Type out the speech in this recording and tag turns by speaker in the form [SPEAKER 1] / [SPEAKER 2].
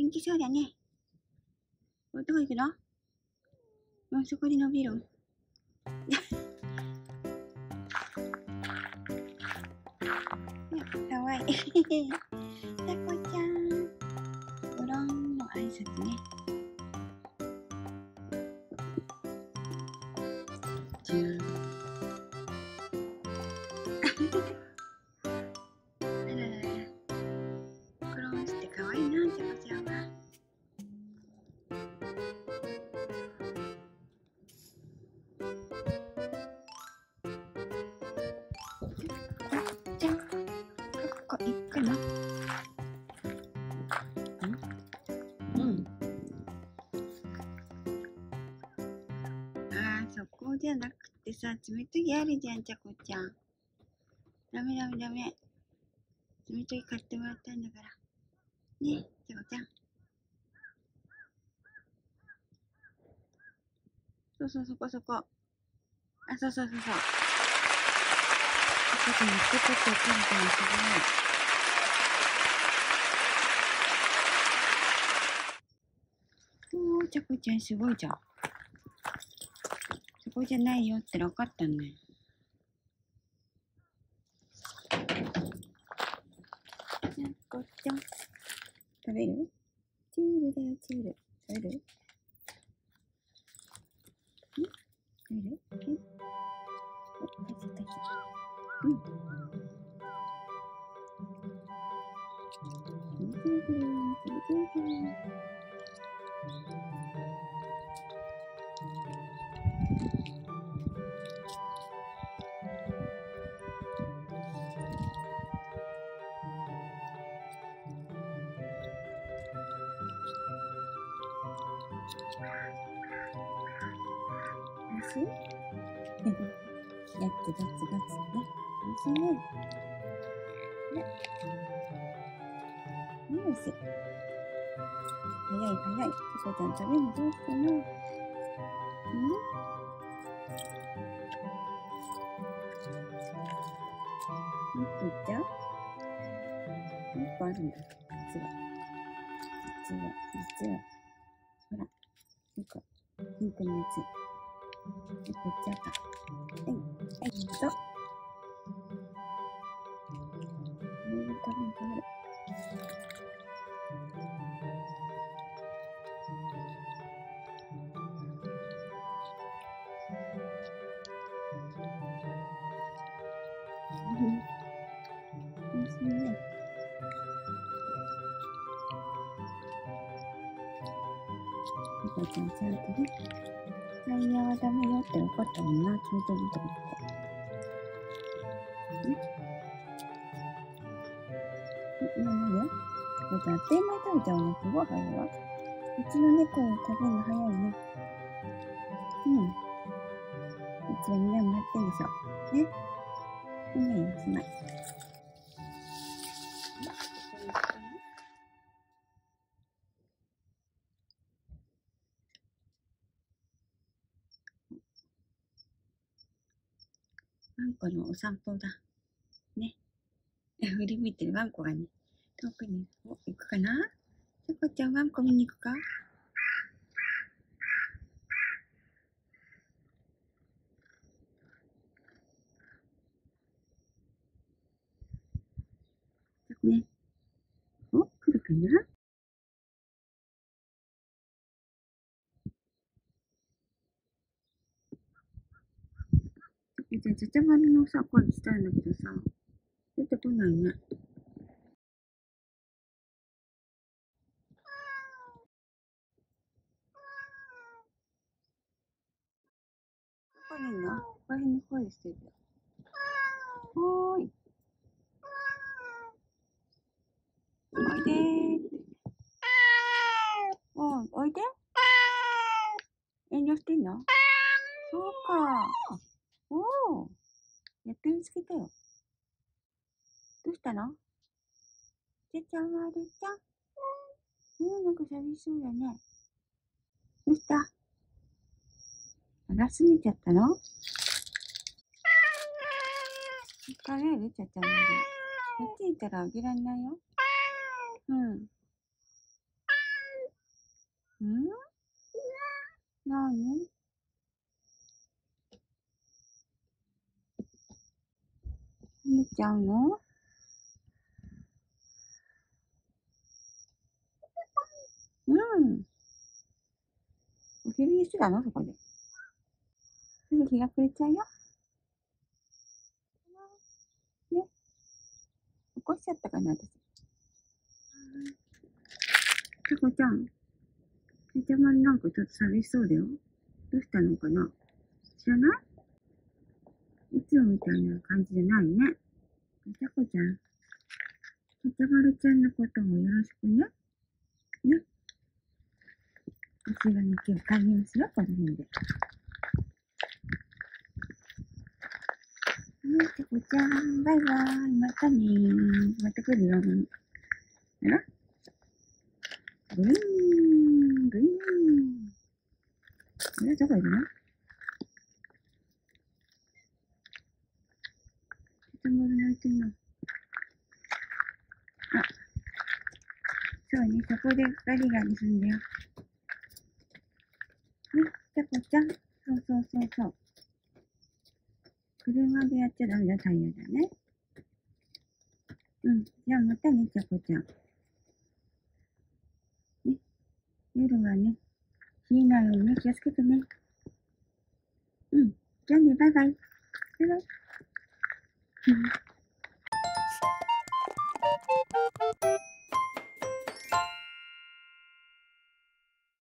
[SPEAKER 1] 元気そうだね。どこ行くの？もうそこで伸びる。かわいい。タコちゃん。ごろんの挨拶ね。じゃん。あららら。ごろんしてかわいいな、タコちゃんは。じゃん。ここ行くの？そこじゃなくてさ、爪研ぎあるじゃん、ちゃこちゃん。ダメ。爪研ぎ買ってもらったんだから。ね、ちゃこちゃん。そこ。そう。ちゃこちゃん、言ってたって言ったみたいにすごい。ちゃこちゃんすごいじゃん。そこじゃないよって分かったんだよ。ちゃこちゃん。食べる？チュールだよ、チュール。食べる？食べる？お、入っちゃった。おいしい？やっとガツガツね。おいしいね。おいしい。早い。ちこちゃん食べるのどうしたの？もっといっちゃう？もっとあるんだ。実は。ほら。ピンクのやつ。もっといっちゃうか。どうぞ。食べる。おいしいね。ちゃんちゃんとね。タイヤはダメよって分かったもんな、爪研ぎとかって。ね。いいよ。だってあっという間に食べちゃうの、すごい早いわ。うちの猫食べるの早いね。うちはみんなもやってんでしょ。ね。おしまい。ワンコのお散歩だ。ね。振り向いてるワンコがね、遠くに行くかな？ちゃこちゃん、ワンコ見に行くか？ね。来るかな？じゃあ、ちゃちゃまるのさ、声したいんだけどさ、出てこないね。どこにいるの？ここら辺に声してるよ。おーい。おいでーって。おいで。遠慮してんの？そうか。おー。やっと見つけたよ。どうしたの？ちゃちゃまるちゃん。なんか寂しそうだね。どうした？あらすぎちゃったの？疲れる？ちゃちゃまる。こっちいたらあげられないよ。 ん？なに？寝ちゃうの？うん。お昼寝してたのそこで。すぐ日が暮れちゃうよ。ね。起こしちゃったかな、私。タコちゃん。てちゃまになんかちょっと寂しそうだよ。どうしたのかな？知らない？いつもみたいな感じじゃないね。タコちゃん。てちゃまるちゃんのこともよろしくね。ね。私がね、今日帰りますよ、この辺で。ね、タコちゃん。バイバーイ。またねー。また来るよ。あら？グリーン、グリーン。あれ、どこいるの？てちゃまる泣いてんの。あ、そうね、そこでガリガリすんだよ。ね、タコちゃん。そうそうそうそう。車でやっちゃダメだ、タイヤだね。うん。じゃあまたね、タコちゃん。ね、夜はね、冷えないようにね、気をつけてね。うん。じゃあね、バイバイ。バイバイ。うん。